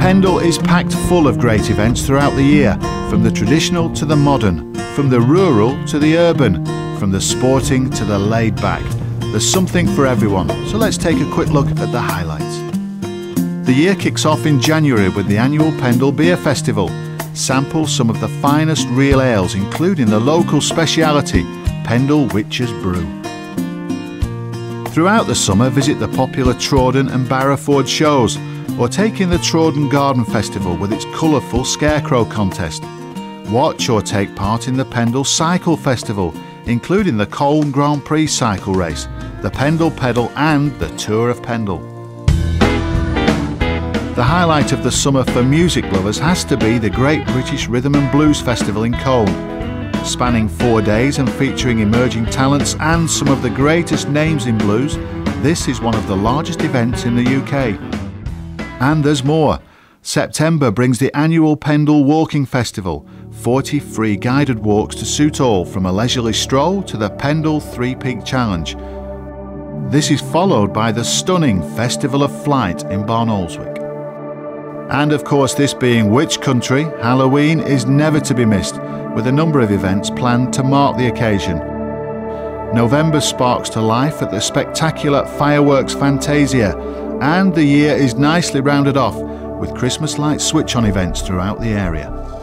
Pendle is packed full of great events throughout the year, from the traditional to the modern, from the rural to the urban, from the sporting to the laid back. There's something for everyone, so let's take a quick look at the highlights. The year kicks off in January with the annual Pendle Beer Festival. Sample some of the finest real ales, including the local speciality, Pendle Witch's Brew. Throughout the summer, visit the popular Trawden and Barrowford shows, or take in the Trawden Garden Festival with its colourful scarecrow contest. Watch or take part in the Pendle Cycle Festival, including the Colne Grand Prix cycle race, the Pendle Pedal and the Tour of Pendle. The highlight of the summer for music lovers has to be the Great British Rhythm and Blues Festival in Colne. Spanning 4 days and featuring emerging talents and some of the greatest names in blues, this is one of the largest events in the UK. And there's more. September brings the annual Pendle Walking Festival, 40 free guided walks to suit all, from a leisurely stroll to the Pendle Three Peak Challenge. This is followed by the stunning Festival of Flight in Barnoldswick. And of course, this being Witch Country, Halloween is never to be missed, with a number of events planned to mark the occasion. November sparks to life at the spectacular Fireworks Fantasia, and the year is nicely rounded off with Christmas light switch-on events throughout the area.